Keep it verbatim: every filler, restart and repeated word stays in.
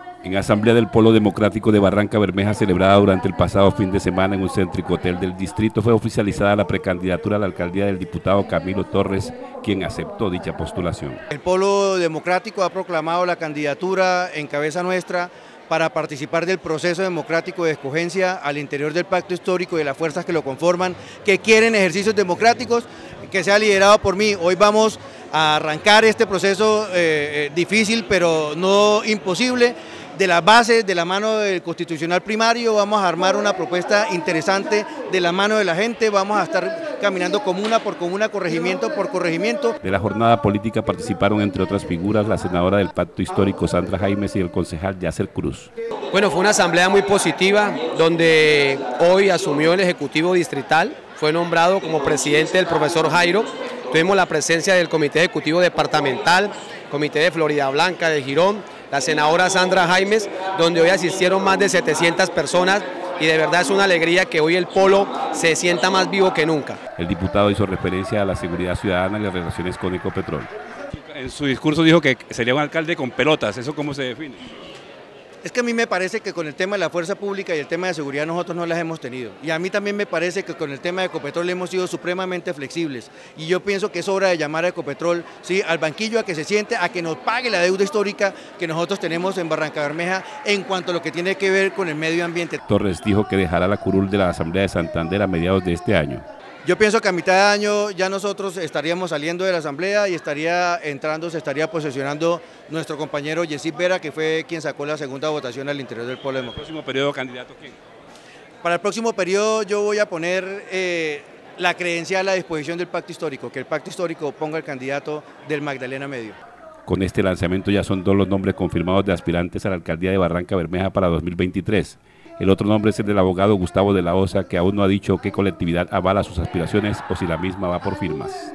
En Asamblea del Polo Democrático de Barranca Bermeja, celebrada durante el pasado fin de semana en un céntrico hotel del distrito, fue oficializada la precandidatura a la alcaldía del diputado Camilo Torres, quien aceptó dicha postulación. El Polo Democrático ha proclamado la candidatura en cabeza nuestra para participar del proceso democrático de escogencia al interior del pacto histórico y de las fuerzas que lo conforman, que quieren ejercicios democráticos, que sea liderado por mí. Hoy vamos a arrancar este proceso eh, difícil, pero no imposible. De las bases, de la mano del constitucional primario, vamos a armar una propuesta interesante de la mano de la gente, vamos a estar caminando comuna por comuna, corregimiento por corregimiento. De la jornada política participaron, entre otras figuras, la senadora del Pacto Histórico Sandra Jaimes y el concejal Yasser Cruz. Bueno, fue una asamblea muy positiva, donde hoy asumió el Ejecutivo Distrital, fue nombrado como presidente el profesor Jairo, tuvimos la presencia del Comité Ejecutivo Departamental, Comité de Florida Blanca, de Girón, la senadora Sandra Jaimes, donde hoy asistieron más de setecientas personas y de verdad es una alegría que hoy el Polo se sienta más vivo que nunca. El diputado hizo referencia a la seguridad ciudadana y las relaciones con Ecopetrol. En su discurso dijo que sería un alcalde con pelotas, ¿eso cómo se define? Es que a mí me parece que con el tema de la fuerza pública y el tema de seguridad nosotros no las hemos tenido. Y a mí también me parece que con el tema de Ecopetrol hemos sido supremamente flexibles. Y yo pienso que es hora de llamar a Ecopetrol, ¿sí?, al banquillo, a que se siente, a que nos pague la deuda histórica que nosotros tenemos en Barranca Bermeja en cuanto a lo que tiene que ver con el medio ambiente. Torres dijo que dejará la curul de la Asamblea de Santander a mediados de este año. Yo pienso que a mitad de año ya nosotros estaríamos saliendo de la asamblea y estaría entrando, se estaría posesionando nuestro compañero Yesip Vera, que fue quien sacó la segunda votación al interior del Polo Democrático. ¿El próximo periodo candidato quién? Para el próximo periodo yo voy a poner eh, la credencial a disposición del pacto histórico, que el pacto histórico ponga el candidato del Magdalena Medio. Con este lanzamiento ya son dos los nombres confirmados de aspirantes a la alcaldía de Barranca Bermeja para dos mil veintitrés. El otro nombre es el del abogado Gustavo de la Osa, que aún no ha dicho qué colectividad avala sus aspiraciones o si la misma va por firmas.